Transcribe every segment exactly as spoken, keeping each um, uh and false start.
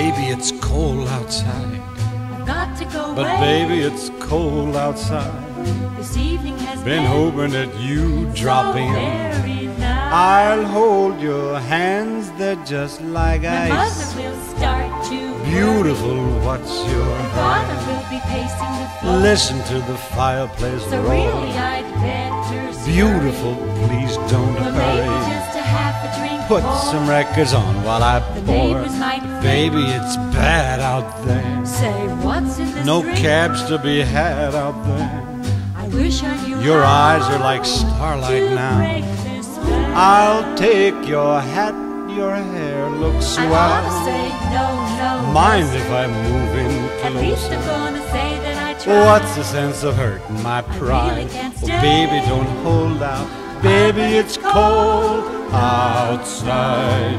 baby, it's cold outside. I've got to go But away. baby, it's cold outside. This evening has Been been hoping that you drop so in. very nice. I'll hold your hands, they're just like My ice. mother will start to Beautiful, what's your Father hurry? will be pacing the floor. Listen to the fireplace So roar. really I'd better scurry. Beautiful, please don't Well, maybe hurry. just a half a drink Put more. some records on while I The pour. neighbors might Baby, it's bad out there. say, what's in this No drink? cabs to be had out there. I wish I knew Your how eyes are like starlight to now. break this spell. I'll take your hat, your hair looks I ought to swell. say no, no. Mind yes. if I move in At least I'm closer? gonna say that I tried. What's the sense of hurting my pride? can't Oh, stay. baby, don't hold out. Baby, it's cold outside.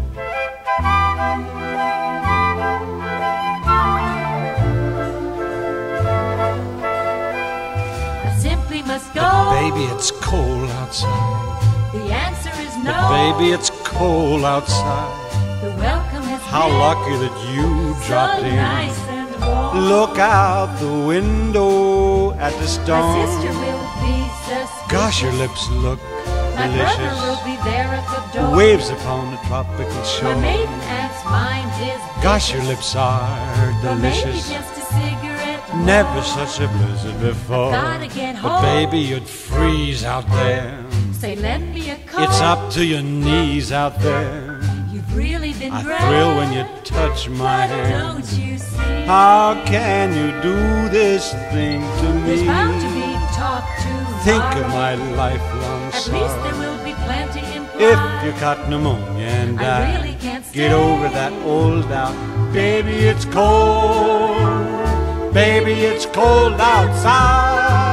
I simply must go. But baby, it's cold outside. The answer is no. But baby, it's cold outside. The welcome has How been lucky that you so dropped in. nice and warm. Look out the window at the My storm. sister will be suspicious. Gosh, your lips look My brother will delicious. be there at the door. Waves upon the tropical My shore. maiden aunt's mind is Gosh, your lips are Or maybe delicious. just a cigarette more. Never such a blizzard before. Gotta get But home. baby, you'd freeze out there. Say, lend me a coat. It's up to your knees out there. You've really been I great. thrill when you touch my But hand. don't you see? How can you do this thing to me? There's bound to be talk to Think of my lifelong At least there sorrow. will be plenty implied. If you caught pneumonia and I died, really can't get stay. over that old doubt. Baby, it's cold. Baby, it's cold outside.